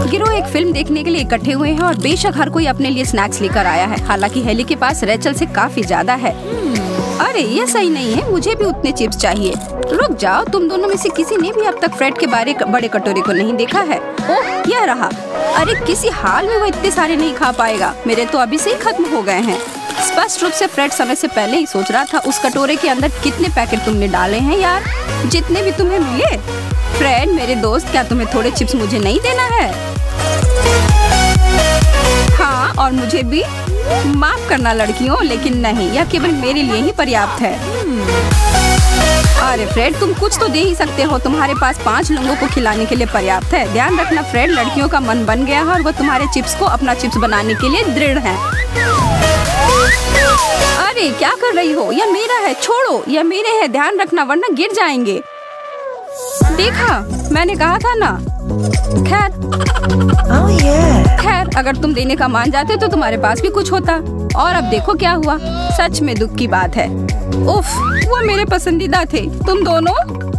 गिरोह एक फिल्म देखने के लिए इकट्ठे हुए हैं और बेशक हर कोई अपने लिए स्नैक्स लेकर आया है। हालांकि हेली के पास रेचल से काफी ज्यादा है। अरे ये सही नहीं है, मुझे भी उतने चिप्स चाहिए। रुक जाओ, तुम दोनों में से किसी ने भी अब तक फ्रेड के बड़े कटोरे को नहीं देखा है। ओह यह रहा। अरे किसी हाल में वो इतने सारे नहीं खा पाएगा, मेरे तो अभी से ही खत्म हो गए हैं। स्पष्ट रूप से फ्रेड समय से पहले ही सोच रहा था उस कटोरे के अंदर कितने पैकेट तुमने डाले हैं यार, जितने भी तुम्हें मिले। फ्रेड मेरे दोस्त, क्या तुम्हें थोड़े चिप्स मुझे नहीं देना है? हाँ, और मुझे भी माफ करना लड़कियों, लेकिन नहीं, यह केवल मेरे लिए ही पर्याप्त है। अरे फ्रेड तुम कुछ तो दे ही सकते हो, तुम्हारे पास 5 लोगों को खिलाने के लिए पर्याप्त है। ध्यान रखना फ्रेड, लड़कियों का मन बन गया है और वो तुम्हारे चिप्स को अपना चिप्स बनाने के लिए दृढ़ है। अरे क्या कर रही हो? यह मेरा है, छोड़ो, यह मेरे है, ध्यान रखना वरना गिर जाएंगे। देखा, मैंने कहा था ना। खैर अगर तुम देने का मान जाते तो तुम्हारे पास भी कुछ होता। और अब देखो क्या हुआ। सच में दुख की बात है। उफ, वो मेरे पसंदीदा थे। तुम दोनों।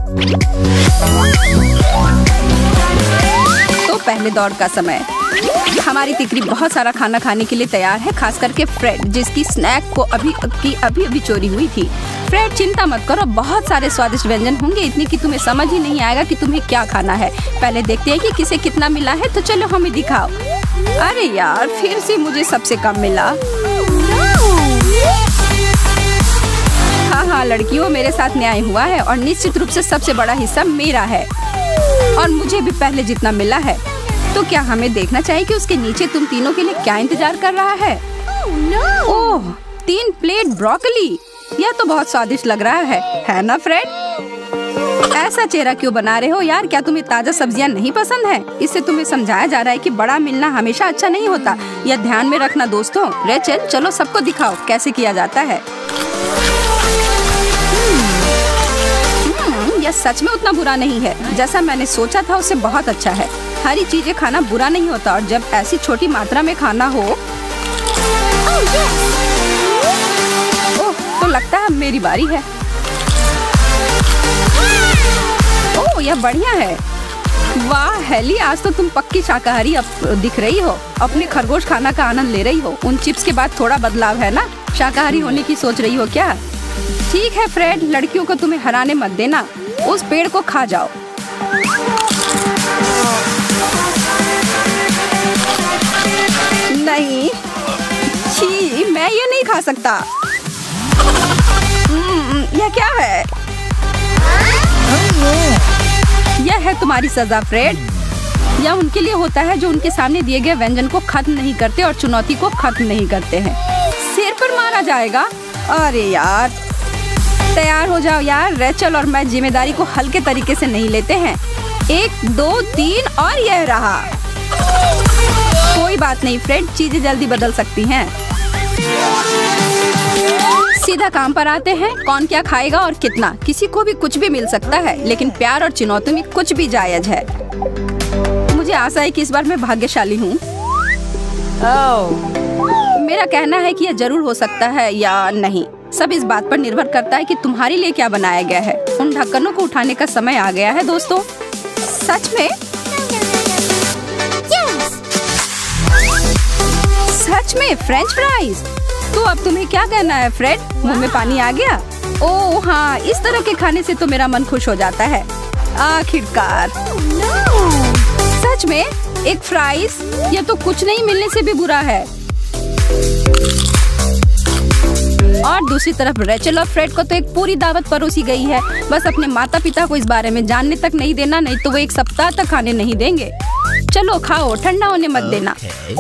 तो पहले दौर का समय। हमारी तिकरी बहुत सारा खाना खाने के लिए तैयार है, खास करके फ्रेड जिसकी स्नैक को अभी चोरी हुई थी। फ्रेड चिंता मत करो, बहुत सारे स्वादिष्ट व्यंजन होंगे, इतनी कि तुम्हें समझ ही नहीं आएगा कि तुम्हें क्या खाना है। पहले देखते हैं कि किसे कितना मिला है, तो चलो हमें दिखाओ। अरे यार फिर से मुझे सबसे कम मिला। हाँ लड़कियों, मेरे साथ न्याय हुआ है और निश्चित रूप से सबसे बड़ा हिस्सा मेरा है और मुझे भी पहले जितना मिला है। तो क्या हमें देखना चाहिए कि उसके नीचे तुम तीनों के लिए क्या इंतजार कर रहा है? ओह 3 प्लेट ब्रोकली, यह तो बहुत स्वादिष्ट लग रहा है ना फ्रेड? ऐसा चेहरा क्यों बना रहे हो यार? क्या तुम्हें ताजा सब्जियां नहीं पसंद है? इससे तुम्हें समझाया जा रहा है कि बड़ा मिलना हमेशा अच्छा नहीं होता। यह ध्यान में रखना दोस्तों। रेचल चलो सबको दिखाओ कैसे किया जाता है। यह सच में उतना बुरा नहीं है, जैसा मैंने सोचा था उससे बहुत अच्छा है। हरी चीजें खाना बुरा नहीं होता और जब ऐसी छोटी मात्रा में खाना हो। ओह तो लगता है मेरी बारी है। ओह यह बढ़िया है। वाह हेली, आज तो तुम पक्की शाकाहारी दिख रही हो। अपने खरगोश खाना का आनंद ले रही हो। उन चिप्स के बाद थोड़ा बदलाव है ना? शाकाहारी होने की सोच रही हो क्या? ठीक है फ्रेड, लड़कियों को तुम्हें हराने मत देना। उस पेड़ को खा जाओ। नहीं, छी, मैं ये नहीं खा सकता। यह क्या है? यह है तुम्हारी सजा फ्रेड। यह उनके लिए होता है जो उनके सामने दिए गए व्यंजन को खत्म नहीं करते और चुनौती को खत्म नहीं करते हैं। सिर पर मारा जाएगा। अरे यार तैयार हो जाओ यार। रेचल और मैं जिम्मेदारी को हल्के तरीके से नहीं लेते हैं। 1 2 3 और यह रहा। कोई बात नहीं फ्रेड, चीजें जल्दी बदल सकती हैं। सीधा काम पर आते हैं। कौन क्या खाएगा और कितना? किसी को भी कुछ भी मिल सकता है, लेकिन प्यार और चुनौती में कुछ भी जायज है। मुझे आशा है कि इस बार मैं भाग्यशाली हूँ। मेरा कहना है कि यह जरूर हो सकता है या नहीं, सब इस बात पर निर्भर करता है कि तुम्हारे लिए क्या बनाया गया है। उन ढक्कनों को उठाने का समय आ गया है दोस्तों। सच में? सच में फ्रेंच फ्राइज? तो अब तुम्हें क्या कहना है फ्रेड? मुंह में पानी आ गया? ओह हाँ, इस तरह के खाने से तो मेरा मन खुश हो जाता है आखिरकार। सच में एक फ्राइज? यह तो कुछ नहीं मिलने से भी बुरा है। और दूसरी तरफ रेचल और फ्रेड को तो एक पूरी दावत परोसी गई है। बस अपने माता पिता को इस बारे में जानने तक नहीं देना, नहीं तो वो 1 सप्ताह तक खाने नहीं देंगे। चलो खाओ, ठंडा होने मत देना।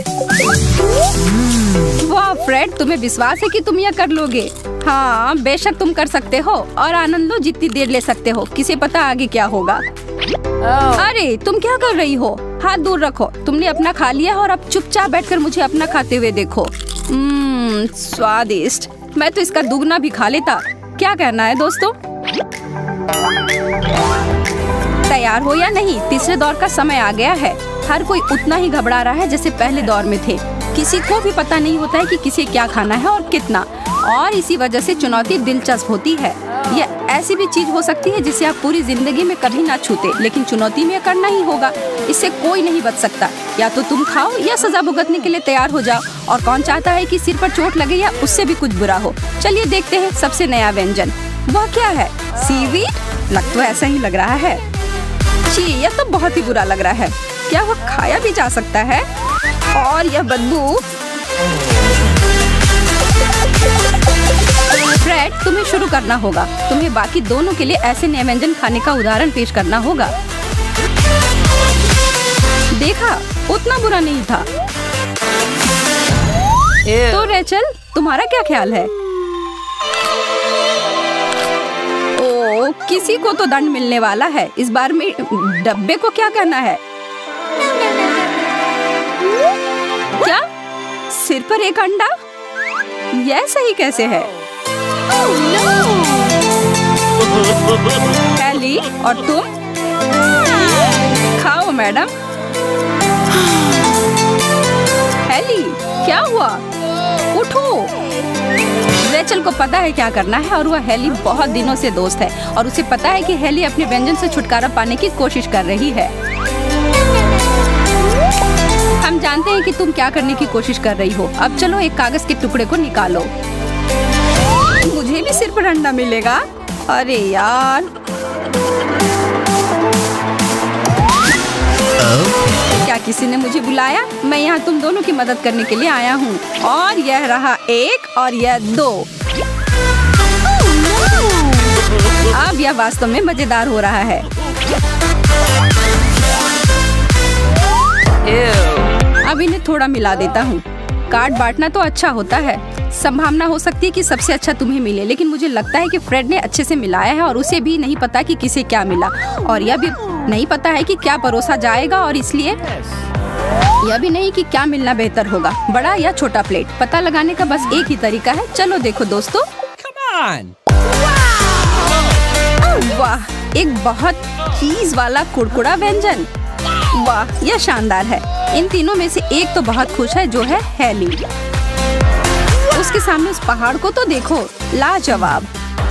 वाह फ्रेड, तुम्हें विश्वास है कि तुम यह कर लोगे? हाँ बेशक तुम कर सकते हो और आनंद लो जितनी देर ले सकते हो। किसे पता आगे क्या होगा। अरे तुम क्या कर रही हो? हाथ दूर रखो। तुमने अपना खा लिया और अब चुपचाप बैठकर मुझे अपना खाते हुए देखो। स्वादिष्ट। मैं तो इसका दुगना भी खा लेता। क्या कहना है दोस्तों? तैयार हो या नहीं? तीसरे दौर का समय आ गया है। हर कोई उतना ही घबरा रहा है जैसे पहले दौर में थे। किसी को भी पता नहीं होता है कि किसे क्या खाना है और कितना, और इसी वजह से चुनौती दिलचस्प होती है। यह ऐसी भी चीज हो सकती है जिसे आप पूरी जिंदगी में कभी ना छूते, लेकिन चुनौती में करना ही होगा। इससे कोई नहीं बच सकता। या तो तुम खाओ या सजा भुगतने के लिए तैयार हो जाओ। और कौन चाहता है कि सिर पर चोट लगे या उससे भी कुछ बुरा हो। चलिए देखते हैं सबसे नया व्यंजन। वह क्या है? सीवीड? लग तो ऐसा ही लग रहा है। छी, यह तो बहुत ही बुरा लग रहा है। क्या वह खाया भी जा सकता है? और यह बदबू। फ्रेड, तुम्हें शुरू करना होगा। तुम्हें बाकी दोनों के लिए ऐसे नए व्यंजन खाने का उदाहरण पेश करना होगा। देखा, उतना बुरा नहीं था। तो रेचल, तुम्हारा क्या ख्याल है? ओ, किसी को तो दंड मिलने वाला है। इस बार में डब्बे को क्या करना है? क्या? सिर पर एक अंडा? यह सही कैसे है? हेली, और तुम? खाओ मैडम। हेली, क्या हुआ? उठो। रेचल को पता है क्या करना है और वह हेली बहुत दिनों से दोस्त है और उसे पता है कि हेली अपने व्यंजन से छुटकारा पाने की कोशिश कर रही है। हम जानते हैं कि तुम क्या करने की कोशिश कर रही हो। अब चलो एक कागज के टुकड़े को निकालो। मुझे भी सिर पर अंडा मिलेगा? अरे यार। क्या किसी ने मुझे बुलाया? मैं यहाँ तुम दोनों की मदद करने के लिए आया हूँ। और यह रहा 1 और यह 2। अब यह वास्तव में मजेदार हो रहा है। अब इन्हें थोड़ा मिला देता हूँ। काट बांटना तो अच्छा होता है। संभावना हो सकती है कि सबसे अच्छा तुम्हें मिले, लेकिन मुझे लगता है कि फ्रेड ने अच्छे से मिलाया है और उसे भी नहीं पता कि किसे क्या मिला और यह भी नहीं पता है कि क्या परोसा जाएगा और इसलिए यह भी नहीं कि क्या मिलना बेहतर होगा, बड़ा या छोटा प्लेट। पता लगाने का बस एक ही तरीका है। चलो देखो दोस्तों। वाह, एक बहुत चीज वाला कुड़कुड़ा व्यंजन। वाह, यह शानदार है। इन तीनों में से एक तो बहुत खुश है, जो है हेली। उसके सामने उस पहाड़ को तो देखो, लाजवाब।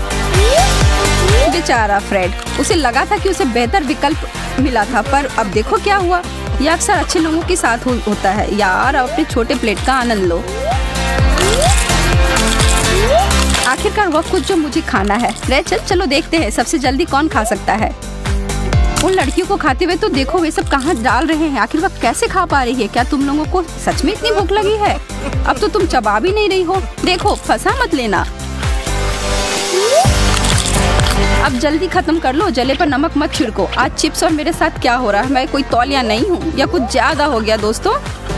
बेचारा फ्रेड, उसे लगा था कि उसे बेहतर विकल्प मिला था, पर अब देखो क्या हुआ। यह अक्सर अच्छे लोगों के साथ होता है। यार, अपने छोटे प्लेट का आनंद लो। आखिरकार वह कुछ जो मुझे खाना है। रेचल, चलो देखते हैं सबसे जल्दी कौन खा सकता है। उन लड़कियों को खाते हुए तो देखो, वे सब कहाँ डाल रहे हैं। आखिर वह कैसे खा पा रही है? क्या तुम लोगों को सच में इतनी भूख लगी है? अब तो तुम चबा भी नहीं रही हो। देखो, फंसा मत लेना। अब जल्दी खत्म कर लो। जले पर नमक मत छिड़को। आज चिप्स और मेरे साथ क्या हो रहा है? मैं कोई तौलिया नहीं हूँ या कुछ ज्यादा हो गया दोस्तों।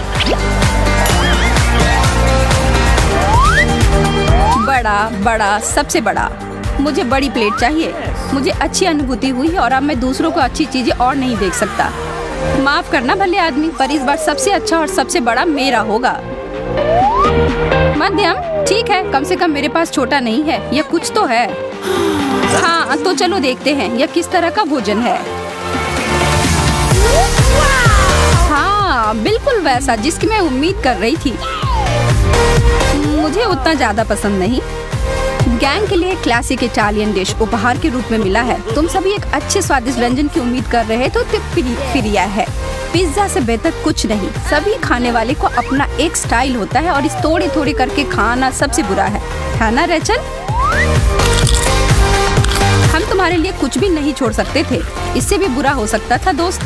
बड़ा बड़ा, सबसे बड़ा। मुझे बड़ी प्लेट चाहिए। मुझे अच्छी अनुभूति हुई और अब मैं दूसरों को अच्छी चीजें और नहीं देख सकता। माफ करना भले आदमी, पर इस बार सबसे अच्छा और सबसे बड़ा मेरा होगा। मध्यम, ठीक है, कम से कम मेरे पास छोटा नहीं है। यह कुछ तो है। हाँ, तो चलो देखते हैं यह किस तरह का भोजन है। हाँ, बिल्कुल वैसा जिसकी मैं उम्मीद कर रही थी। मुझे उतना ज्यादा पसंद नहीं। गैंग के लिए क्लासिक इटालियन डिश उपहार के रूप में मिला है। तुम सभी एक अच्छे स्वादिष्ट व्यंजन की उम्मीद कर रहे तो फिरिया है। पिज्जा से बेहतर कुछ नहीं। सभी खाने वाले को अपना एक स्टाइल होता है और इस थोड़े थोड़े करके खाना सबसे बुरा है ना रेचल? हम तुम्हारे लिए कुछ भी नहीं छोड़ सकते थे। इससे भी बुरा हो सकता था दोस्त।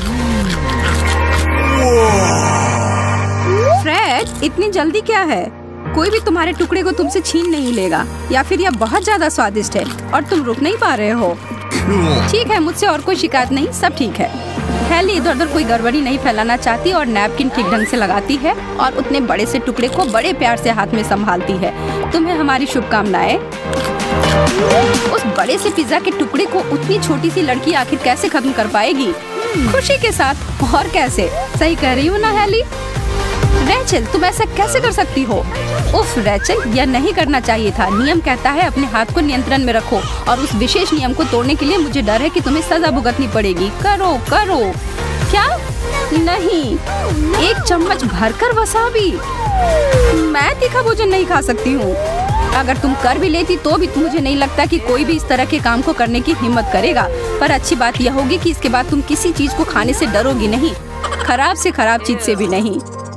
फ्रेड, इतनी जल्दी क्या है? कोई भी तुम्हारे टुकड़े को तुमसे छीन नहीं लेगा, या फिर यह बहुत ज्यादा स्वादिष्ट है और तुम रुक नहीं पा रहे हो। ठीक है, मुझसे और कोई शिकायत नहीं, सब ठीक है। हेली इधर उधर कोई गड़बड़ी नहीं फैलाना चाहती और नैपकिन ठीक ढंग से लगाती है और उतने बड़े से टुकड़े को बड़े प्यार से हाथ में संभालती है। तुम्हें हमारी शुभकामनाएं। उस बड़े से पिज्जा के टुकड़े को उतनी छोटी सी लड़की आखिर कैसे खत्म कर पाएगी? खुशी के साथ। और कैसे? सही कह रही हूँ ना हेली? रेचल, तुम ऐसा कैसे कर सकती हो? उफ रेचल, यह नहीं करना चाहिए था। नियम कहता है अपने हाथ को नियंत्रण में रखो और उस विशेष नियम को तोड़ने के लिए मुझे डर है कि तुम्हें सजा भुगतनी पड़ेगी। करो करो। क्या? नहीं, 1 चम्मच भरकर वसाबी। मैं तीखा भोजन नहीं खा सकती हूँ। अगर तुम कर भी लेती तो भी मुझे नहीं लगता कि कोई भी इस तरह के काम को करने की हिम्मत करेगा। पर अच्छी बात यह होगी कि इसके बाद तुम किसी चीज को खाने से डरोगी नहीं, खराब से खराब चीज से भी नहीं।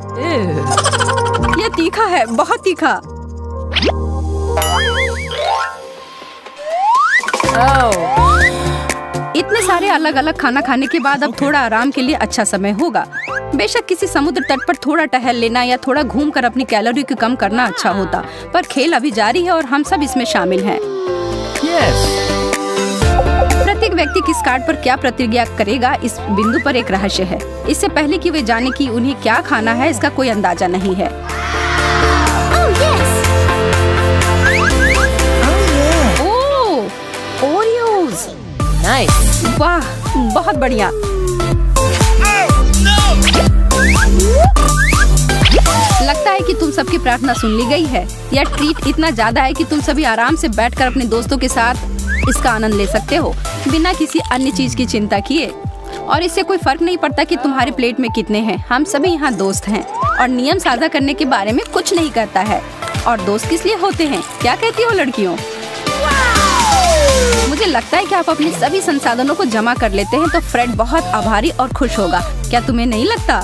यह तीखा है, बहुत तीखा। इतने सारे अलग अलग खाना खाने के बाद अब थोड़ा आराम के लिए अच्छा समय होगा। बेशक किसी समुद्र तट पर थोड़ा टहल लेना या थोड़ा घूमकर अपनी कैलोरी को कम करना अच्छा होता, पर खेल अभी जारी है और हम सब इसमें शामिल हैं। प्रत्येक व्यक्ति किस कार्ड पर क्या प्रतिक्रिया करेगा, इस बिंदु पर एक रहस्य है। इससे पहले कि वे जाने कि उन्हें क्या खाना है, इसका कोई अंदाजा नहीं है। ओरियोज, वाह, बहुत बढ़िया। लगता है कि तुम सबकी प्रार्थना सुन ली गई है। यह ट्रीट इतना ज्यादा है कि तुम सभी आराम से बैठकर अपने दोस्तों के साथ इसका आनंद ले सकते हो, बिना किसी अन्य चीज की चिंता किए। और इससे कोई फर्क नहीं पड़ता कि तुम्हारे प्लेट में कितने हैं। हम सभी यहाँ दोस्त हैं और नियम साझा करने के बारे में कुछ नहीं कहता है। और दोस्त किस लिए होते हैं, क्या कहती हो लड़कियों? मुझे लगता है कि आप अपने सभी संसाधनों को जमा कर लेते हैं तो फ्रेड बहुत आभारी और खुश होगा। क्या तुम्हें नहीं लगता?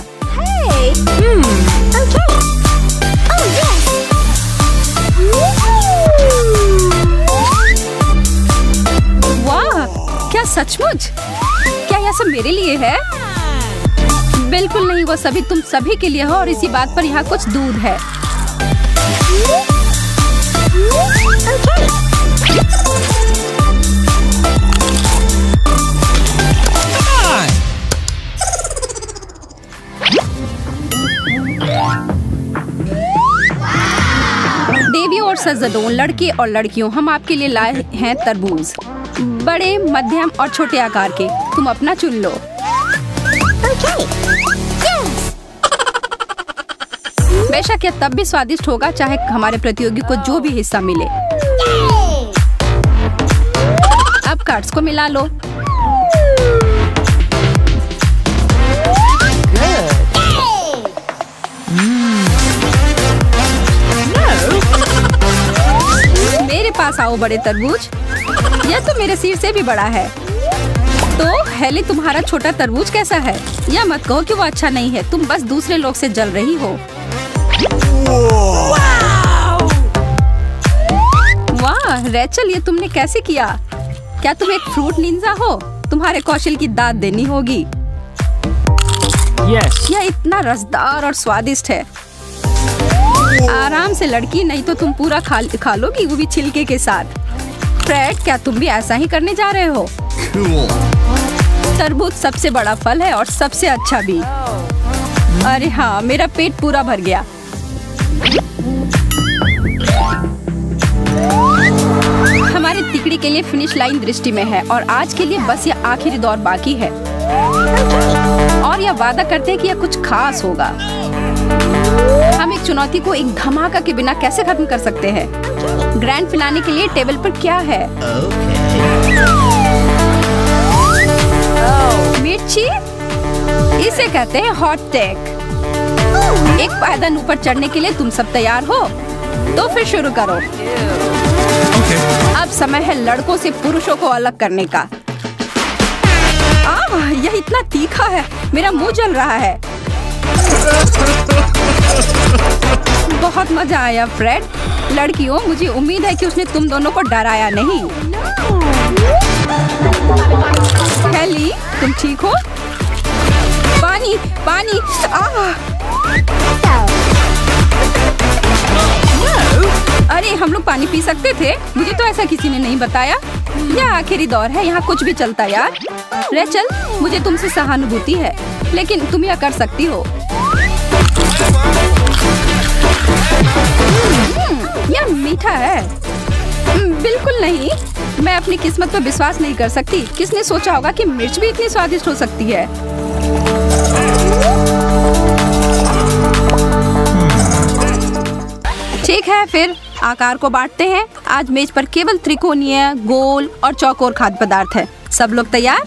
वाह, क्या सचमुच? क्या यह सब मेरे लिए है? बिल्कुल नहीं, वो सभी तुम सभी के लिए हो और इसी बात पर यहाँ कुछ दूध है। देवी और सजदोन, लड़के और लड़कियों, हम आपके लिए लाए हैं तरबूज, बड़े, मध्यम और छोटे आकार के। तुम अपना चुन लो। बेशक यह तब भी स्वादिष्ट होगा चाहे हमारे प्रतियोगी को जो भी हिस्सा मिले। अब कार्ड्स को मिला लो। मेरे पास आओ बड़े तरबूज, यह तो मेरे सिर से भी बड़ा है। तो हेली, तुम्हारा छोटा तरबूज कैसा है? या मत कहो कि वो अच्छा नहीं है, तुम बस दूसरे लोग से जल रही हो। वाह रेचल, ये तुमने कैसे किया? क्या तुम एक फ्रूट निंजा हो? तुम्हारे कौशल की दाद देनी होगी। यह इतना रसदार और स्वादिष्ट है। आराम से लड़की, नहीं तो तुम पूरा खा लोगी, वो भी छिलके के साथ। फ्रेड, क्या तुम भी ऐसा ही करने जा रहे हो? तरबूज सबसे बड़ा फल है और सबसे अच्छा भी। अरे हाँ, मेरा पेट पूरा भर गया। हमारे तिकड़ी के लिए फिनिश लाइन दृष्टि में है और आज के लिए बस यह आखिरी दौर बाकी है। और यह वादा करते हैं कि यह कुछ खास होगा। हम एक चुनौती को एक धमाका के बिना कैसे खत्म कर सकते हैं? ग्रैंड फिनाले के लिए टेबल पर क्या है? मिर्ची, इसे कहते हैं हॉट टेक। एक पायदान ऊपर चढ़ने के लिए तुम सब तैयार हो? तो फिर शुरू करो। अब समय है लड़कों से पुरुषों को अलग करने का। यह इतना तीखा है, मेरा मुंह जल रहा है। बहुत मजा आया फ्रेड। लड़कियों, मुझे उम्मीद है कि उसने तुम दोनों को डराया नहीं। हेली, तुम ठीक हो? पानी, पानी। अरे, हम लोग पानी पी सकते थे? मुझे तो ऐसा किसी ने नहीं बताया। यह आखिरी दौर है, यहाँ कुछ भी चलता यार। रेचल, मुझे तुमसे सहानुभूति है, लेकिन तुम यह कर सकती हो। यह मीठा है। बिल्कुल नहीं, मैं अपनी किस्मत पर विश्वास नहीं कर सकती। किसने सोचा होगा कि मिर्च भी इतनी स्वादिष्ट हो सकती है? ठीक है, फिर आकार को बांटते हैं। आज मेज पर केवल त्रिकोणीय, गोल और चौकोर खाद्य पदार्थ है। सब लोग तैयार?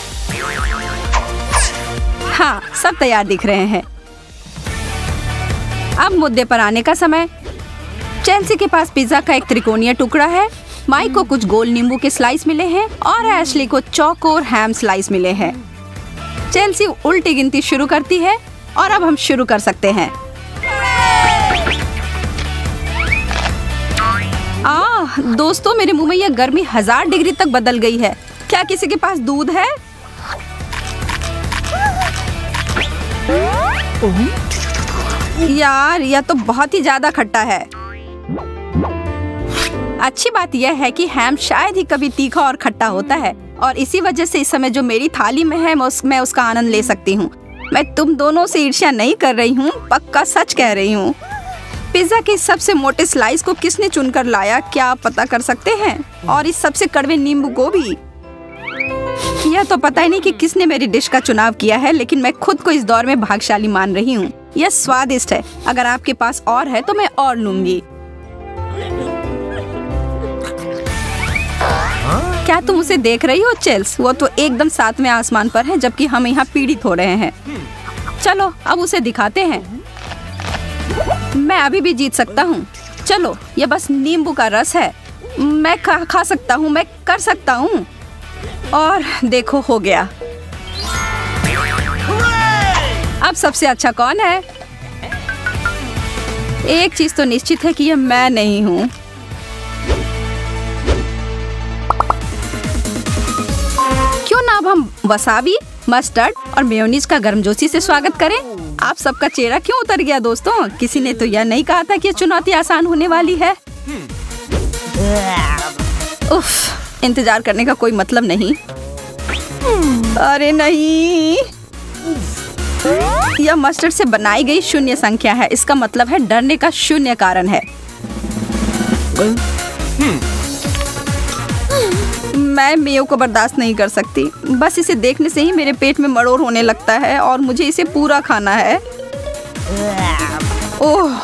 हाँ, सब तैयार दिख रहे हैं। अब मुद्दे पर आने का समय। चेल्सी के पास पिज्जा का एक त्रिकोणीय टुकड़ा है, माइक को कुछ गोल नींबू के स्लाइस मिले हैं और एशली को चौकोर हैम स्लाइस मिले हैं। चेल्सी उल्टी गिनती शुरू करती है और अब हम शुरू कर सकते हैं। दोस्तों, मेरे मुंह में यह गर्मी 1000 डिग्री तक बदल गई है। क्या किसी के पास दूध है? यार, यह तो बहुत ही ज्यादा खट्टा है। अच्छी बात यह है कि हैम शायद ही कभी तीखा और खट्टा होता है और इसी वजह से इस समय जो मेरी थाली में है मैं उसका आनंद ले सकती हूँ। मैं तुम दोनों से ईर्ष्या नहीं कर रही हूँ, पक्का सच कह रही हूँ। पिज्जा के सबसे मोटे स्लाइस को किसने चुनकर लाया, क्या आप पता कर सकते हैं? और इस सबसे कड़वे नींबू को भी। यह तो पता ही नहीं कि किसने मेरी डिश का चुनाव किया है, लेकिन मैं खुद को इस दौर में भाग्यशाली मान रही हूँ। यह स्वादिष्ट है। अगर आपके पास और है तो मैं और लूंगी। क्या तुम उसे देख रही हो चेल्स? वो तो एकदम सातवें आसमान पर है, जबकि हम यहाँ पीड़ित हो रहे हैं। चलो अब उसे दिखाते हैं। मैं अभी भी जीत सकता हूँ। चलो, ये बस नींबू का रस है। मैं खा सकता हूँ, मैं कर सकता हूँ। और देखो, हो गया। अब सबसे अच्छा कौन है? एक चीज तो निश्चित है कि यह मैं नहीं हूँ। क्यों ना अब हम वसाबी, मस्टर्ड और मेयोनीज का गर्मजोशी से स्वागत करें। आप सबका चेहरा क्यों उतर गया दोस्तों? किसी ने तो यह नहीं कहा था कि यह चुनौती आसान होने वाली है। उफ, इंतजार करने का कोई मतलब नहीं। अरे नहीं, यह मस्टर्ड से बनाई गई शून्य संख्या है। इसका मतलब है डरने का शून्य कारण है। मैं मेयो को बर्दाश्त नहीं कर सकती। बस इसे देखने से ही मेरे पेट में मरोड़ होने लगता है और मुझे इसे पूरा खाना है। ओह,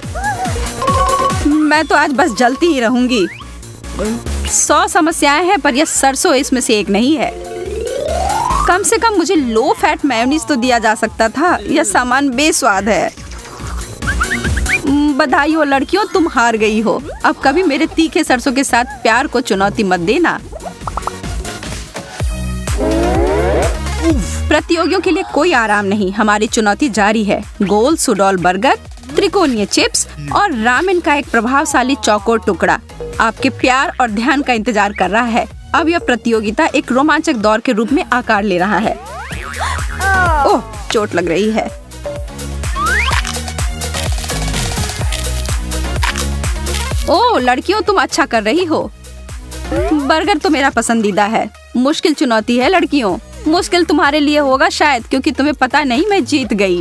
मैं तो आज बस जलती ही रहूंगी। 100 समस्याएं हैं, पर यह सरसों इसमें से एक नहीं है। कम से कम मुझे लो फैट मेयोनीज तो दिया जा सकता था। यह सामान बेस्वाद है। बधाई हो लड़कियों, तुम हार गई हो। अब कभी मेरे तीखे सरसों के साथ प्यार को चुनौती मत देना। प्रतियोगियों के लिए कोई आराम नहीं। हमारी चुनौती जारी है। गोल सुडोल बर्गर, त्रिकोणीय चिप्स और रामेन का एक प्रभावशाली चौकोर टुकड़ा आपके प्यार और ध्यान का इंतजार कर रहा है। अब यह प्रतियोगिता एक रोमांचक दौर के रूप में आकार ले रहा है। ओह, चोट लग रही है। ओह लड़कियों, तुम अच्छा कर रही हो। बर्गर तो मेरा पसंदीदा है। मुश्किल चुनौती है लड़कियों। मुश्किल तुम्हारे लिए होगा शायद, क्योंकि तुम्हें पता नहीं मैं जीत गई।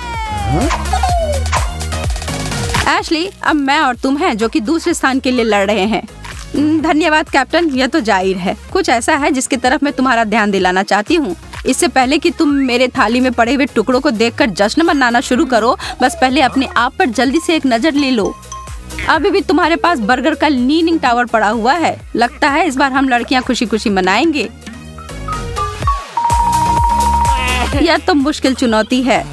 एशली, अब मैं और तुम हैं जो कि दूसरे स्थान के लिए लड़ रहे हैं। धन्यवाद कैप्टन। यह तो जाहिर है। कुछ ऐसा है जिसकी तरफ मैं तुम्हारा ध्यान दिलाना चाहती हूँ। इससे पहले कि तुम मेरे थाली में पड़े हुए टुकड़ों को देखकर जश्न मनाना शुरू करो, बस पहले अपने आप पर जल्दी से एक नजर ले लो। अभी भी तुम्हारे पास बर्गर का लीनिंग टावर पड़ा हुआ है। लगता है इस बार हम लड़कियां खुशी खुशी मनाएंगे। यह तो मुश्किल चुनौती है।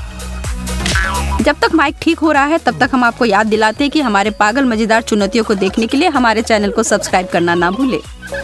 जब तक माइक ठीक हो रहा है तब तक हम आपको याद दिलाते हैं कि हमारे पागल मजेदार चुनौतियों को देखने के लिए हमारे चैनल को सब्सक्राइब करना ना भूले।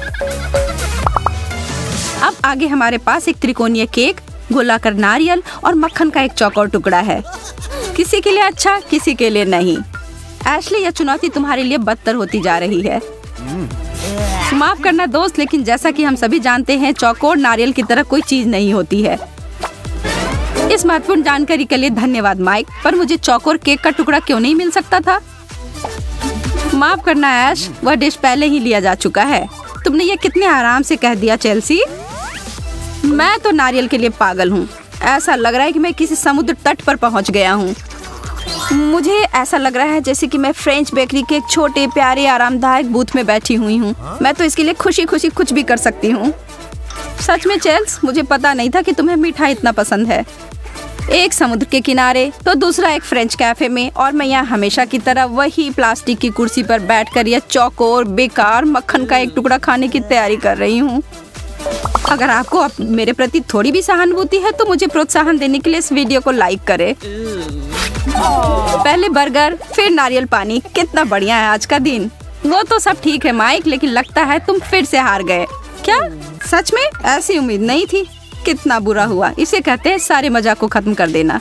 अब आगे हमारे पास एक त्रिकोणीय केक, गोलाकार नारियल और मक्खन का एक चौकोर टुकड़ा है। किसी के लिए अच्छा, किसी के लिए नहीं। एशली, यह चुनौती तुम्हारे लिए बदतर होती जा रही है। माफ करना दोस्त, लेकिन जैसा कि हम सभी जानते हैं, चौकोर नारियल की तरह कोई चीज नहीं होती है। इस महत्वपूर्ण जानकारी के लिए धन्यवाद माइक, पर मुझे चौकोर केक का टुकड़ा क्यों नहीं मिल सकता था? माफ करना ऐश, वह डिश पहले ही लिया जा चुका है। तुमने ये कितने आराम से कह दिया चेल्सी। मैं तो नारियल के लिए पागल हूँ। ऐसा लग रहा है कि मैं किसी समुद्र तट पर पहुँच गया हूँ। मुझे ऐसा लग रहा है जैसे कि मैं फ्रेंच बेकरी के एक छोटे प्यारे आरामदायक बूथ में बैठी हुई हूँ। मैं तो इसके लिए खुशी खुशी कुछ भी कर सकती हूँ। सच में चेल्स, मुझे पता नहीं था कि तुम्हें मिठाई इतना पसंद है। एक समुद्र के किनारे तो दूसरा एक फ्रेंच कैफे में, और मैं यहाँ हमेशा की तरह वही प्लास्टिक की कुर्सी पर बैठकर यह चौकोर बेकार मक्खन का एक टुकड़ा खाने की तैयारी कर रही हूँ। अगर आपको अब मेरे प्रति थोड़ी भी सहानुभूति है तो मुझे प्रोत्साहन देने के लिए इस वीडियो को लाइक करें। पहले बर्गर फिर नारियल पानी। कितना बढ़िया है आज का दिन। वो तो सब ठीक है माइक, लेकिन लगता है तुम फिर से हार गए। क्या सच में? ऐसी उम्मीद नहीं थी। कितना बुरा हुआ। इसे कहते हैं सारे मजाक को खत्म कर देना।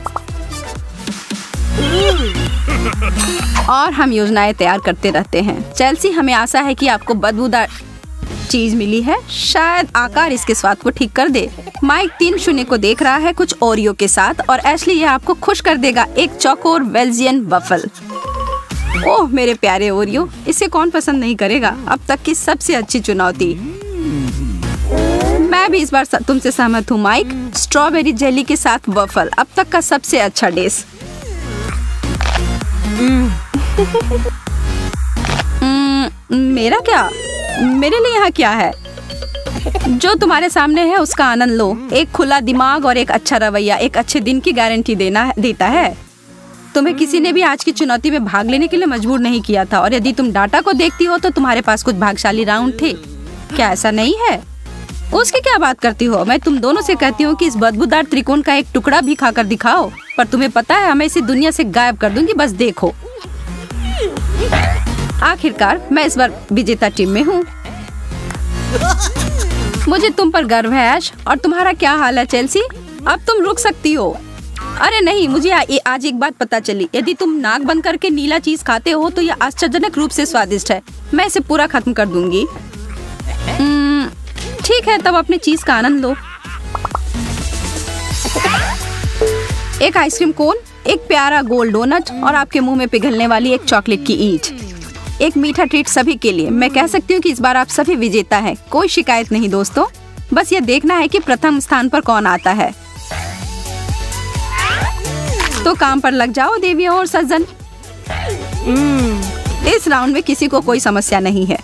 और हम योजनाएं तैयार करते रहते हैं। चेल्सी, हमें आशा है कि आपको बदबूदार चीज मिली है। शायद आकार इसके स्वाद को ठीक कर दे। माइक 3-0 को देख रहा है कुछ ओरियो के साथ, और एशली ये आपको खुश कर देगा। एक चौकोर बेल्जियन वफल। ओह मेरे प्यारे ओरियो, इसे कौन पसंद नहीं करेगा। अब तक की सबसे अच्छी चुनौती। मैं भी इस बार तुमसे सहमत हूँ माइक। स्ट्रॉबेरी जेली के साथ वफल अब तक का सबसे अच्छा डिश। मेरा क्या? मेरे लिए यहाँ क्या है? जो तुम्हारे सामने है उसका आनंद लो। एक खुला दिमाग और एक अच्छा रवैया एक अच्छे दिन की गारंटी देता है। तुम्हें किसी ने भी आज की चुनौती में भाग लेने के लिए मजबूर नहीं किया था, और यदि तुम डाटा को देखती हो तो तुम्हारे पास कुछ भाग्यशाली राउंड थे। क्या ऐसा नहीं है? उसकी क्या बात करती हो? मैं तुम दोनों से कहती हूँ कि इस बदबूदार त्रिकोण का एक टुकड़ा भी खाकर दिखाओ। पर तुम्हें पता है, मैं इसे दुनिया से गायब कर दूंगी। बस देखो। आखिरकार मैं इस बार विजेता टीम में हूँ। मुझे तुम पर गर्व है ऐश। और तुम्हारा क्या हाल है चेल्सी? अब तुम रुक सकती हो। अरे नहीं, मुझे आज एक बात पता चली। यदि तुम नाक बंद करके नीला चीज खाते हो तो यह आश्चर्यजनक रूप से स्वादिष्ट है। मैं इसे पूरा खत्म कर दूंगी। ठीक है, तब अपने चीज का आनंद लो। एक आइसक्रीम कोन, एक प्यारा गोल डोनट और आपके मुंह में पिघलने वाली एक चॉकलेट की ईंट। एक मीठा ट्रीट सभी के लिए। मैं कह सकती हूँ कि इस बार आप सभी विजेता हैं। कोई शिकायत नहीं दोस्तों। बस ये देखना है कि प्रथम स्थान पर कौन आता है। तो काम पर लग जाओ देवियों और सज्जन। इस राउंड में किसी को कोई समस्या नहीं है।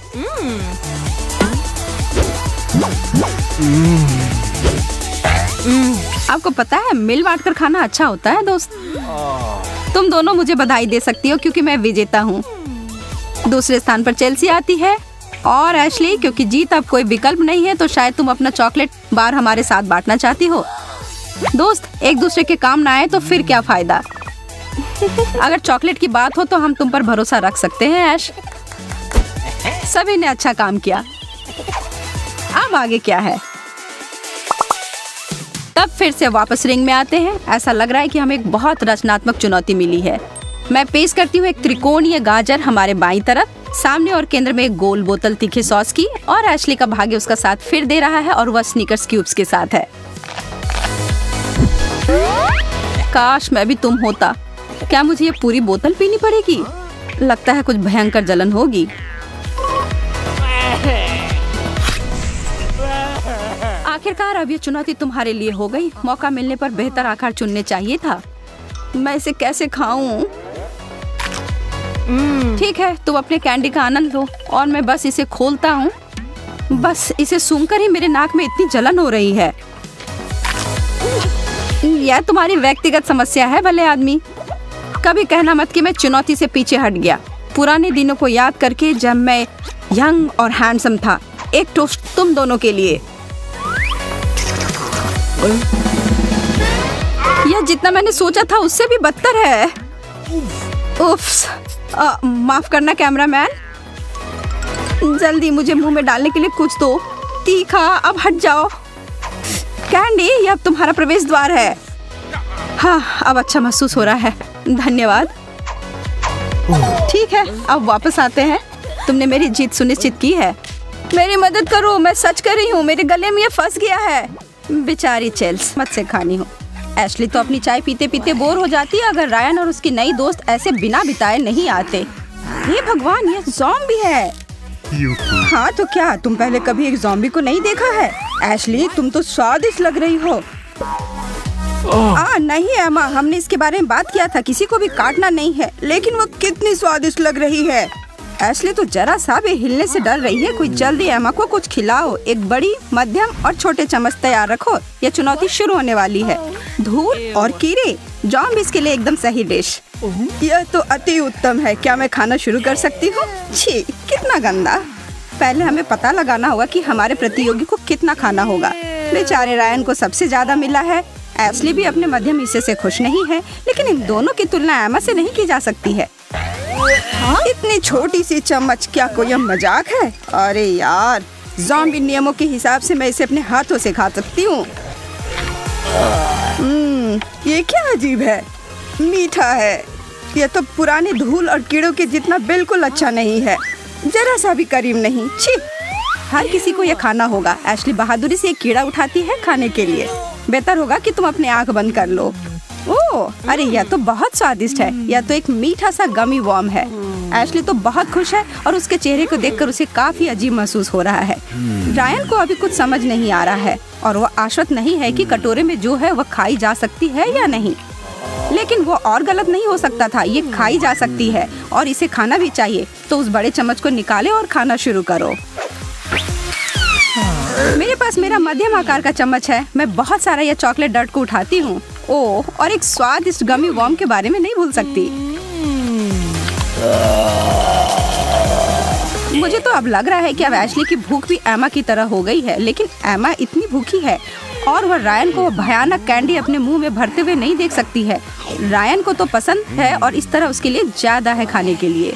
आपको पता है, मिल बांट कर खाना अच्छा होता है दोस्त। तुम दोनों मुझे बधाई दे सकती हो क्योंकि मैं विजेता हूँ। दूसरे स्थान पर चेल्सी आती है, और एशली, क्योंकि जीत अब कोई विकल्प नहीं है तो शायद तुम अपना चॉकलेट बार हमारे साथ बांटना चाहती हो। दोस्त, एक दूसरे के काम ना आए तो फिर क्या फायदा। अगर चॉकलेट की बात हो तो हम तुम पर भरोसा रख सकते हैं ऐश। सभी ने अच्छा काम किया। अब आगे क्या है? तब फिर से वापस रिंग में आते हैं। ऐसा लग रहा है कि हमें एक बहुत रचनात्मक चुनौती मिली है। मैं पेश करती हूँ एक त्रिकोणीय गाजर हमारे बाईं तरफ, सामने और केंद्र में एक गोल बोतल तीखे सॉस की, और एशली का भाग्य उसका साथ फिर दे रहा है, और वह स्नीकर्स क्यूब्स के साथ है। काश मैं भी तुम होता। क्या मुझे ये पूरी बोतल पीनी पड़ेगी? लगता है कुछ भयंकर जलन होगी। आखिरकार अब ये चुनौती तुम्हारे लिए हो गई। मौका मिलने पर बेहतर आकार चुनने चाहिए था। मैं इसे कैसे खाऊं? ठीक है, तुम अपने कैंडी का आनंद लो और मैं बस इसे खोलता हूँ। बस इसे सूंघकर ही मेरे नाक में इतनी जलन हो रही है। यह तुम्हारी व्यक्तिगत समस्या है भले आदमी। कभी कहना मत कि मैं चुनौती से पीछे हट गया। पुराने दिनों को याद करके जब मैं यंग और हैंडसम था। एक टोस्ट तुम दोनों के लिए। यह जितना मैंने सोचा था उससे भी बदतर है। उफ्स, माफ करना कैमरामैन। जल्दी मुझे मुंह में डालने के लिए कुछ दो। तीखा, अब हट जाओ। कैंडी, यह अब तुम्हारा प्रवेश द्वार है। हाँ, अब अच्छा महसूस हो रहा है। धन्यवाद। ठीक है, अब वापस आते हैं। तुमने मेरी जीत सुनिश्चित की है। मेरी मदद करो, मैं सच कर रही हूँ। मेरे गले में ये फंस गया है। बेचारी चेल्स, मत से खानी हो। एशली तो अपनी चाय पीते पीते बोर हो जाती है अगर रायन और उसकी नई दोस्त ऐसे बिना बिताए नहीं आते। हे भगवान, ये ज़ॉम्बी है। हाँ तो क्या तुम पहले कभी एक ज़ॉम्बी को नहीं देखा है? एशली, तुम तो स्वादिष्ट लग रही हो। नहीं एमा, हमने इसके बारे में बात किया था। किसी को भी काटना नहीं है। लेकिन वो कितनी स्वादिष्ट लग रही है। एशली तो जरा सा भी हिलने से डर रही है। कोई जल्दी एमा को कुछ खिलाओ। एक बड़ी, मध्यम और छोटे चम्मच तैयार रखो। यह चुनौती शुरू होने वाली है। धूल और कीड़े, ज़ॉम्बीज़ के लिए एकदम सही डिश। यह तो अति उत्तम है। क्या मैं खाना शुरू कर सकती हूँ? छी, कितना गंदा। पहले हमें पता लगाना होगा कि हमारे प्रतियोगी को कितना खाना होगा। बेचारे रायन को सबसे ज्यादा मिला है। एशली भी अपने मध्यम हिस्से से खुश नहीं है, लेकिन इन दोनों की तुलना एमा से नहीं की जा सकती है। इतनी छोटी सी चम्मच, क्या कोई मजाक है? अरे यार, ज़ॉम्बी नियमों के हिसाब से मैं इसे अपने हाथों से खा सकती हूँ। ये क्या अजीब है, मीठा है। यह तो पुरानी धूल और कीड़ों के जितना बिल्कुल अच्छा नहीं है, जरा सा भी करीब नहीं। छी, हर किसी को यह खाना होगा। एशली बहादुरी से एक कीड़ा उठाती है खाने के लिए। बेहतर होगा कि तुम अपने आंख बंद कर लो। ओह, अरे यह तो बहुत स्वादिष्ट है। यह तो एक मीठा सा गमी वॉर्म है। एशली तो बहुत खुश है और उसके चेहरे को देखकर उसे काफी अजीब महसूस हो रहा है। रायन को अभी कुछ समझ नहीं आ रहा है और वो आश्वस्त नहीं है कि कटोरे में जो है वह खाई जा सकती है या नहीं। लेकिन वो और गलत नहीं हो सकता था। ये खाई जा सकती है और इसे खाना भी चाहिए। तो उस बड़े चम्मच को निकाले और खाना शुरू करो। मेरे पास मेरा मध्यम आकार का चम्मच है। मैं बहुत सारा यह चॉकलेट डर्ट को उठाती हूँ। ओह, और एक स्वादिष्ट गमी वॉर्म के बारे में नहीं भूल सकती। मुझे तो अब लग रहा है कि अब एशली की भूख भी एमा की तरह हो गई है, लेकिन एमा इतनी भूखी है और वह रायन को भयानक कैंडी अपने मुंह में भरते हुए नहीं देख सकती है। रायन को तो पसंद है और इस तरह उसके लिए ज्यादा है खाने के लिए।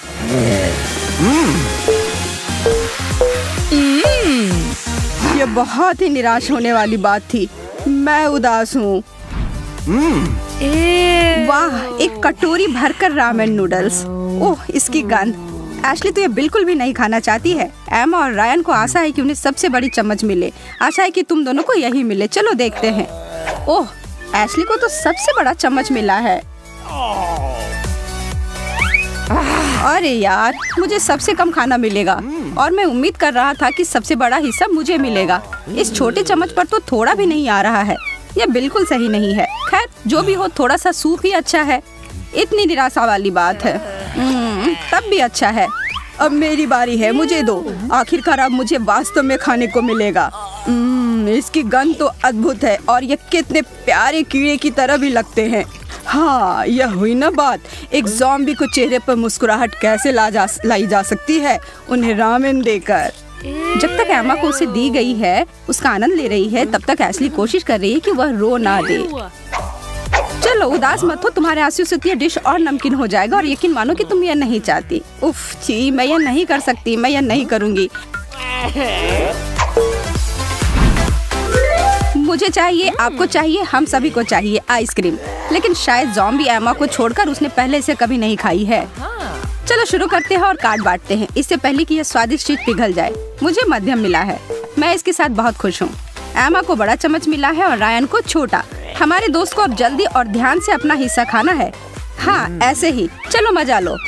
ये बहुत ही निराश होने वाली बात थी। मैं उदास हूँ। वाह, एक कटोरी भरकर रामेन नूडल्स। ओह, इसकी गंध। एशली तो ये बिल्कुल भी नहीं खाना चाहती है। एमा और रायन को आशा है कि उन्हें सबसे बड़ी चम्मच मिले। आशा है कि तुम दोनों को यही मिले। चलो देखते हैं। ओह, एशली को तो सबसे बड़ा चम्मच मिला है। अरे यार, मुझे सबसे कम खाना मिलेगा और मैं उम्मीद कर रहा था कि सबसे बड़ा हिस्सा मुझे मिलेगा। इस छोटे चम्मच पर तो थोड़ा भी नहीं आ रहा है। यह बिल्कुल सही नहीं है। खैर, जो भी हो, थोड़ा सा सूप ही अच्छा है। इतनी निराशा वाली बात है। तब भी अच्छा है। अब मेरी बारी है, मुझे दो। आखिरकार अब मुझे वास्तव में खाने को मिलेगा। इसकी गंध तो अद्भुत है और ये कितने प्यारे कीड़े की तरह भी लगते हैं। हाँ, यह हुई ना बात। एक ज़ॉम्बी को चेहरे पर मुस्कुराहट कैसे लाई जा सकती है, उन्हें रामेन देकर। जब तक एमा को उसे दी गई है उसका आनंद ले रही है, तब तक एशली कोशिश कर रही है कि वह रो ना दे। चलो, उदास मत हो। तुम्हारे आंसू से यह डिश और नमकीन हो जाएगा और यकीन मानो कि तुम यह नहीं चाहती। उफ, छी, मैं यह नहीं कर सकती। मैं यह नहीं करूँगी। मुझे चाहिए, आपको चाहिए, हम सभी को चाहिए आइसक्रीम। लेकिन शायद ज़ॉम्बी एमा को छोड़कर उसने पहले से कभी नहीं खाई है। चलो शुरू करते हैं और काट बांटते हैं, इससे पहले कि यह स्वादिष्ट चीज पिघल जाए। मुझे मध्यम मिला है। मैं इसके साथ बहुत खुश हूँ। एमा को बड़ा चम्मच मिला है और रायन को छोटा। हमारे दोस्त को अब जल्दी और ध्यान से अपना हिस्सा खाना है। हाँ, ऐसे ही। चलो मजा लो।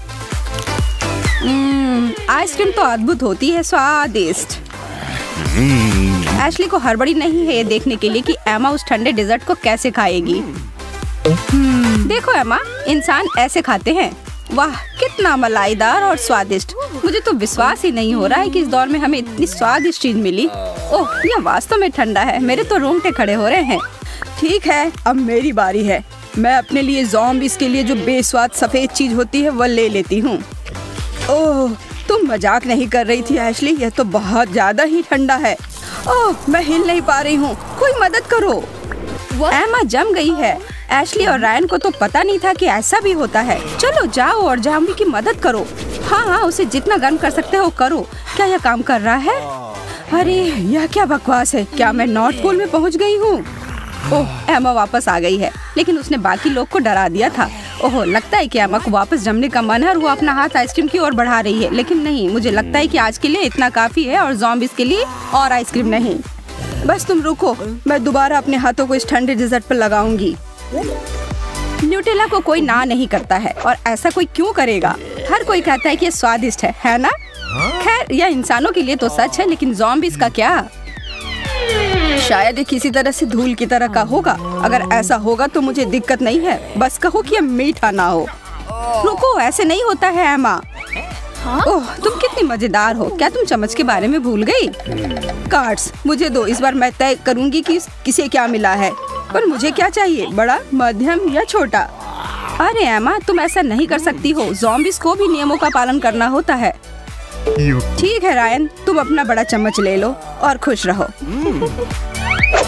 आइसक्रीम तो अद्भुत होती है, स्वादिष्ट। एशली को हड़बड़ी नहीं है ये देखने के लिए कि एमा उस ठंडे डेजर्ट को कैसे खाएगी। देखो एमा, इंसान ऐसे खाते हैं। वाह, कितना मलाईदार और स्वादिष्ट। मुझे तो विश्वास ही नहीं हो रहा है कि इस दौर में हमें इतनी स्वादिष्ट चीज मिली। ओह, यह वास्तव में ठंडा है। मेरे तो रोंगटे खड़े हो रहे हैं। ठीक है, अब मेरी बारी है। मैं अपने लिए ज़ॉम्बीज़ के लिए जो बेस्वाद सफेद चीज होती है वह ले लेती हूँ। ओह, तुम मजाक नहीं कर रही थी एशली? यह तो बहुत ज्यादा ही ठंडा है। ओह, मैं हिल नहीं पा रही हूँ। कोई मदद करो। एमा जम गई है। एशली और रायन को तो पता नहीं था कि ऐसा भी होता है। चलो जाओ और ज़ॉम्बी की मदद करो। हाँ, उसे जितना गर्म कर सकते हो करो। क्या यह काम कर रहा है? अरे, यह क्या बकवास है। क्या मैं नॉर्थ पोल में पहुँच गई हूँ? ओह, एमा वापस आ गई है, लेकिन उसने बाकी लोग को डरा दिया था। ओह, लगता है कि एमा को वापस जमने का मन है और वो अपना हाथ आइसक्रीम की ओर बढ़ा रही है। लेकिन नहीं, मुझे लगता है कि आज के लिए इतना काफी है और ज़ॉम्बीज़ के लिए और आइसक्रीम नहीं। बस तुम रुको, मैं दोबारा अपने हाथों को इस ठंडे डेजर्ट पर लगाऊंगी। न्यूटेला को कोई ना नहीं करता है और ऐसा कोई क्यों करेगा? हर कोई कहता है कि ये स्वादिष्ट है ना? खैर, यह इंसानों के लिए तो सच है, लेकिन ज़ॉम्बीज़ का क्या? शायद ये किसी तरह से धूल की तरह का होगा। अगर ऐसा होगा तो मुझे दिक्कत नहीं है, बस कहो कि ये मीठा ना हो। रुको, ऐसे नहीं होता है एमा। ओह, तुम कितनी मजेदार हो। क्या तुम चम्मच के बारे में भूल गई? कार्ड्स मुझे दो। इस बार मैं तय करूंगी कि किसे क्या मिला है। पर मुझे क्या चाहिए, बड़ा, मध्यम या छोटा? अरे एमा, तुम ऐसा नहीं कर सकती हो। ज़ॉम्बीज़ को भी नियमों का पालन करना होता है। ठीक है रायन, तुम अपना बड़ा चम्मच ले लो और खुश रहो।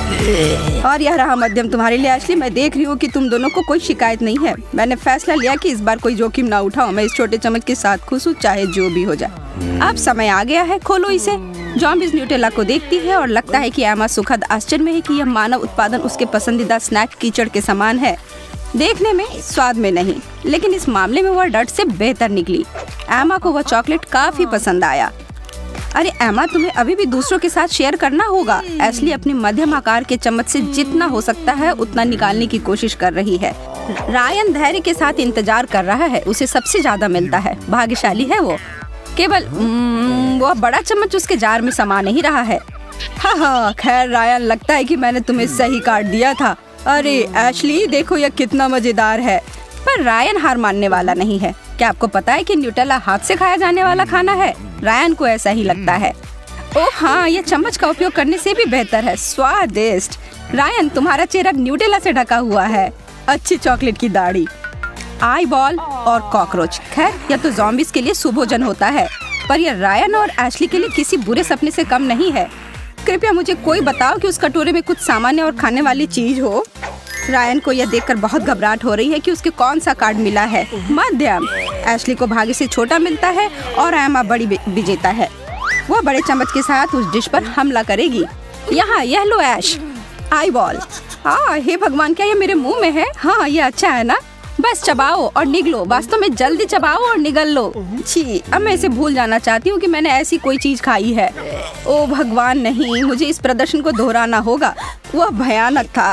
और यह रहा मध्यम तुम्हारे लिए एशली। मैं देख रही हूँ कि तुम दोनों को कोई शिकायत नहीं है। मैंने फैसला लिया कि इस बार कोई जोखिम ना उठाओ। मैं इस छोटे चम्मच के साथ खुश हूँ, चाहे जो भी हो जाए। अब समय आ गया है, खोलो इसे। जॉम्बिस न्यूटेला को देखती है और लगता है कि एमा सुखद आश्चर्य में है कि यह मानव उत्पादन उसके पसंदीदा स्नैक कीचड़ के समान है। देखने में, स्वाद में नहीं, लेकिन इस मामले में वह डट से बेहतर निकली। एमा को वह चॉकलेट काफी पसंद आया। अरे एमा, तुम्हें अभी भी दूसरों के साथ शेयर करना होगा। एशली अपने मध्यम आकार के चम्मच से जितना हो सकता है उतना निकालने की कोशिश कर रही है। रायन धैर्य के साथ इंतजार कर रहा है, उसे सबसे ज्यादा मिलता है। भाग्यशाली है वो। केवल वह बड़ा चम्मच उसके जार में समा नहीं रहा है। हाँ, खैर रायन, लगता है कि मैंने तुम्हें सही काट दिया था। अरे एशली, देखो यह कितना मजेदार है। पर रायन हार मानने वाला नहीं है। क्या आपको पता है कि न्यूटेला हाथ से खाया जाने वाला खाना है? रायन को ऐसा ही लगता है। ओह हाँ, यह चम्मच का उपयोग करने से भी बेहतर है। स्वादिष्ट। रायन, तुम्हारा चेहरा न्यूटेला से ढका हुआ है। अच्छी चॉकलेट की दाढ़ी, आई बॉल और कॉकरोच। खैर, यह तो ज़ॉम्बीज़ के लिए सुभोजन होता है, पर यह रायन और एशली के लिए किसी बुरे सपने से कम नहीं है। कृपया मुझे कोई बताओ कि उस कटोरे में कुछ सामान्य और खाने वाली चीज हो। रायन को यह देखकर बहुत घबराहट हो रही है कि उसके कौन सा कार्ड मिला है। मध्यम। एशली को भाग्य से छोटा मिलता है और एमा बड़ी विजेता है। वह बड़े चम्मच के साथ उस डिश पर हमला करेगी। यहाँ, यह लो ऐश, आई बॉल। हे भगवान, क्या यह मेरे मुंह में है? हाँ, यह अच्छा है ना। बस चबाओ और निगलो। वास्तव में जल्दी चबाओ और निगल लो। छी, अब मैं इसे भूल जाना चाहती हूँ कि मैंने ऐसी कोई चीज खाई है। ओ भगवान, नहीं, मुझे इस प्रदर्शन को दोहराना होगा। वह भयानक था।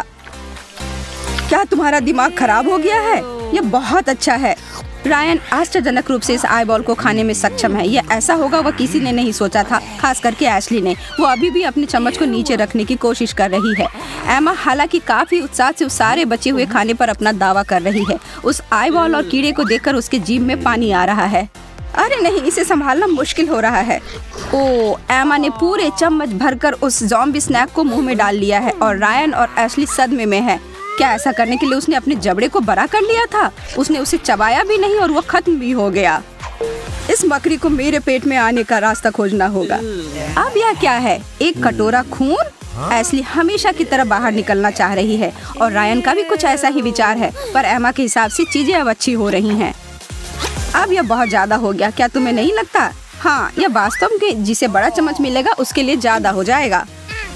क्या तुम्हारा दिमाग खराब हो गया है? यह बहुत अच्छा है। रायन आश्चर्यजनक रूप से इस आई बॉल को खाने में सक्षम है। यह ऐसा होगा वह किसी ने नहीं सोचा था, खास करके एशली ने। वो अभी भी अपने चम्मच को नीचे रखने की कोशिश कर रही है। एमा हालांकि काफी उत्साह से उस सारे बचे हुए खाने पर अपना दावा कर रही है। उस आई बॉल और कीड़े को देखकर उसके जीभ में पानी आ रहा है। अरे नहीं, इसे संभालना मुश्किल हो रहा है। ओ, एमा ने पूरे चम्मच भरकर उस ज़ॉम्बी स्नैक को मुंह में डाल लिया है और रायन और एशली सदमे में है। क्या ऐसा करने के लिए उसने अपने जबड़े को बड़ा कर लिया था? उसने उसे चबाया भी नहीं और वो खत्म भी हो गया। इस मकड़ी को मेरे पेट में आने का रास्ता खोजना होगा। अब यह क्या है? एक कटोरा खून? एशली हमेशा की तरह बाहर निकलना चाह रही है और रायन का भी कुछ ऐसा ही विचार है, पर एमा के हिसाब से चीजें अब अच्छी हो रही हैं। अब यह बहुत ज्यादा हो गया, क्या तुम्हें नहीं लगता? हाँ, यह वास्तव में जिसे बड़ा चम्मच मिलेगा उसके लिए ज्यादा हो जाएगा।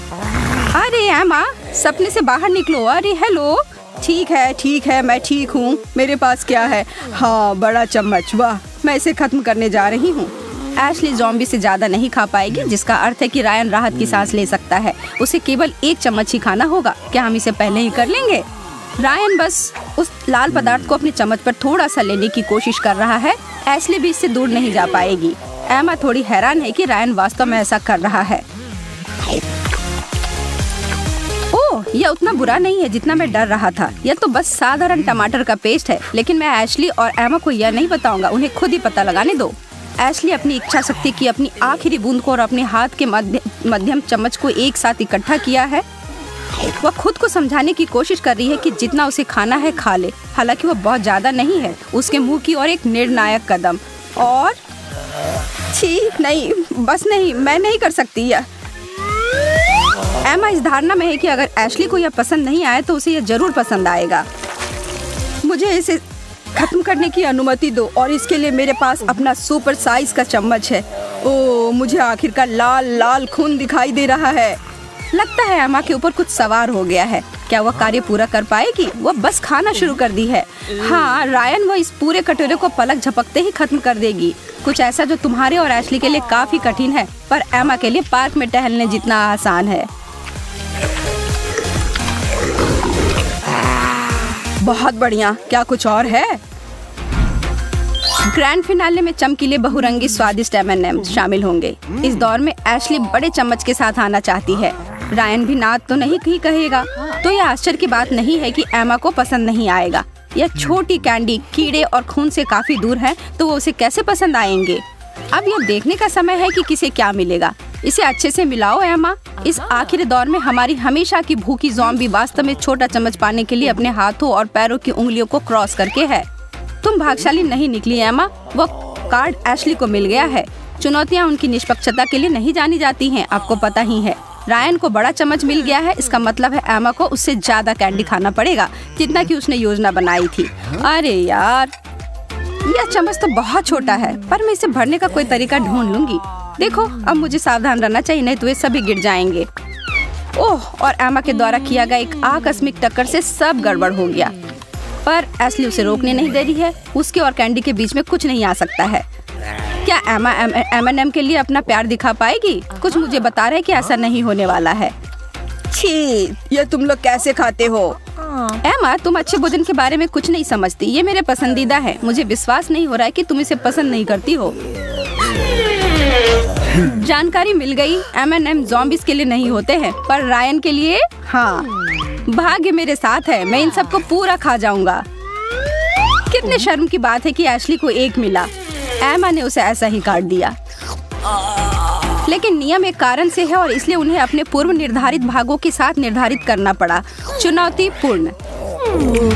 अरे एमा, सपने से बाहर निकलो। अरे हेलो। ठीक है, मैं ठीक हूँ। मेरे पास क्या है? हाँ, बड़ा चम्मच। वाह, मैं इसे खत्म करने जा रही हूँ। एशली ज़ॉम्बी से ज्यादा नहीं खा पाएगी, जिसका अर्थ है कि रायन राहत की सांस ले सकता है। उसे केवल एक चम्मच ही खाना होगा। क्या हम इसे पहले ही कर लेंगे? रायन बस उस लाल पदार्थ को अपने चम्मच पर थोड़ा सा लेने की कोशिश कर रहा है। एशली भी इससे दूर नहीं जा पाएगी। एमा थोड़ी हैरान है कि रायन वास्तव में ऐसा कर रहा है। यह उतना बुरा नहीं है जितना मैं डर रहा था। यह तो बस साधारण टमाटर का पेस्ट है, लेकिन मैं एशली और एमा को यह नहीं बताऊंगा। उन्हें खुद ही पता लगाने दो। एशली अपनी इच्छा शक्ति की अपनी आखिरी बूंद को और अपने हाथ के मध्यम चम्मच को एक साथ इकट्ठा किया है। वह खुद को समझाने की कोशिश कर रही है कि जितना उसे खाना है खा ले। हालांकि वह बहुत ज्यादा नहीं है। उसके मुंह की ओर एक निर्णायक कदम और छी, नहीं, बस नहीं, मैं नहीं कर सकती यह। एमा इस धारणा में है कि अगर एशली को यह पसंद नहीं आए तो उसे यह जरूर पसंद आएगा। मुझे इसे खत्म करने की अनुमति दो और इसके लिए मेरे पास अपना सुपर साइज का चम्मच है। ओह, मुझे आखिरकार लाल लाल खून दिखाई दे रहा है। लगता है एमा के ऊपर कुछ सवार हो गया है। क्या वह कार्य पूरा कर पाएगी? वह बस खाना शुरू कर दी है। हाँ रायन, वह इस पूरे कटोरे को पलक झपकते ही खत्म कर देगी। कुछ ऐसा जो तुम्हारे और एशली के लिए काफी कठिन है, पर एमा के लिए पार्क में टहलने जितना आसान है। बहुत बढ़िया। क्या कुछ और है? ग्रैंड फिनाले में चमकीले बहुरंगी स्वादिष्ट M&M शामिल होंगे। इस दौर में एशली बड़े चम्मच के साथ आना चाहती है। रायन भी ना तो नहीं ही कहेगा, तो यह आश्चर्य की बात नहीं है कि एमा को पसंद नहीं आएगा। यह छोटी कैंडी कीड़े और खून से काफी दूर है, तो वो उसे कैसे पसंद आएंगे? अब यह देखने का समय है कि किसे क्या मिलेगा। इसे अच्छे से मिलाओ एमा। इस आखिरी दौर में हमारी हमेशा की भूखी ज़ॉम्बी वास्तव में छोटा चम्मच पाने के लिए अपने हाथों और पैरों की उंगलियों को क्रॉस करके है। तुम भाग्यशाली नहीं निकली एमा। वह कार्ड एशली को मिल गया है। चुनौतियाँ उनकी निष्पक्षता के लिए नहीं जानी जाती हैं, आपको पता ही है। रायन को बड़ा चम्मच मिल गया है, इसका मतलब है एमा को उससे ज्यादा कैंडी खाना पड़ेगा जितना कि उसने योजना बनाई थी। अरे यार, यह चम्मच तो बहुत छोटा है, पर मैं इसे भरने का कोई तरीका ढूंढ लूंगी। देखो, अब मुझे सावधान रहना चाहिए, नहीं तो ये सभी गिर जाएंगे। ओह, और एमा के द्वारा किया गया एक आकस्मिक टक्कर से सब गड़बड़ हो गया। पर एशली उसे रोकने नहीं दे रही है। उसके और कैंडी के बीच में कुछ नहीं आ सकता है। क्या एमा M&M के लिए अपना प्यार दिखा पाएगी? कुछ मुझे बता रहे कि ऐसा नहीं होने वाला है। छी, ये तुम लोग कैसे खाते हो? एमा, तुम अच्छे भोजन के बारे में कुछ नहीं समझती। ये मेरे पसंदीदा है। मुझे विश्वास नहीं हो रहा है कि तुम इसे पसंद नहीं करती हो। जानकारी मिल गई, M&M ज़ॉम्बीज़ के लिए नहीं होते हैं, पर रायन के लिए हाँ। भाग्य मेरे साथ है, मैं इन सबको पूरा खा जाऊंगा। कितने शर्म की बात है कि एशली को एक मिला। एमा ने उसे ऐसा ही काट दिया, लेकिन नियम एक कारण से है और इसलिए उन्हें अपने पूर्व निर्धारित भागों के साथ निर्धारित करना पड़ा। चुनौतीपूर्ण।